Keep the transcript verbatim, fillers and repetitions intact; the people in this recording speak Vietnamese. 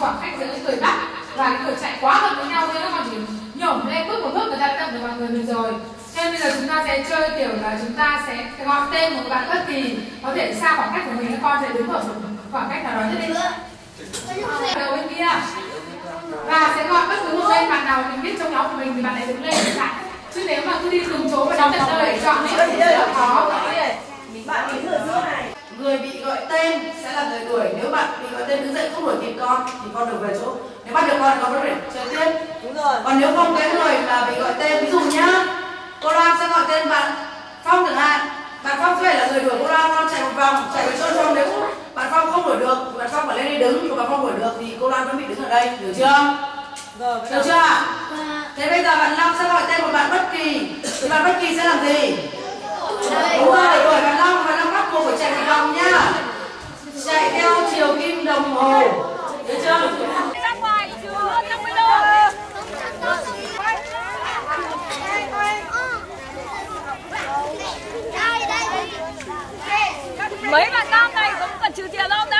khoảng cách giữa người bắt và cái người chạy quá gần với nhau nên các con chỉ nhổm lên bước một bước người ta đã đập được vào người mình rồi. Nên bây giờ chúng ta sẽ chơi kiểu là chúng ta sẽ gọi tên một bạn bất kỳ, có thể xa khoảng cách của mình, các con sẽ đứng ở một khoảng cách nào đó nhất định. Đầu bên kia và sẽ gọi bất cứ một bên bạn nào mình biết trong nhóm của mình thì bạn ấy đứng lên để chạy. Chứ nếu mà cứ đi từng chỗ và đóng tận nơi để chọn ấy thì rất là khó. Bạn đứng ở giữa này, người bị gọi tên sẽ là người đuổi. Nếu bạn bị gọi tên đứng dậy không đuổi kịp con thì con được về chỗ. Nếu bắt được con thì con có thể chơi tiếp. Đúng rồi. Còn nếu không, cái người mà bị gọi tên, ví dụ nhá, cô Loan sẽ gọi tên bạn Phong chẳng hạn. Bạn Phong phải là người đuổi cô Loan, Loan chạy một vòng, chạy về chỗ Phong. Nếu bạn Phong không đuổi được, bạn Phong phải lên đây đứng, còn bạn Phong đuổi được thì cô Loan vẫn bị đứng ở đây, hiểu chưa? Rồi, được chưa ạ? Thế bây giờ bạn Long sẽ gọi tên một bạn bất kỳ. Thì bạn bất kỳ sẽ làm gì? Đúng rồi, đuổi bạn Long, bạn Long bắt buộc phải chạy một vòng nhá. Chạy theo chiều kim đồng hồ. Được chưa? Ra ngoài chưa hơn năm mươi đô. Mấy bạn nam này cũng cần trừ tiền không?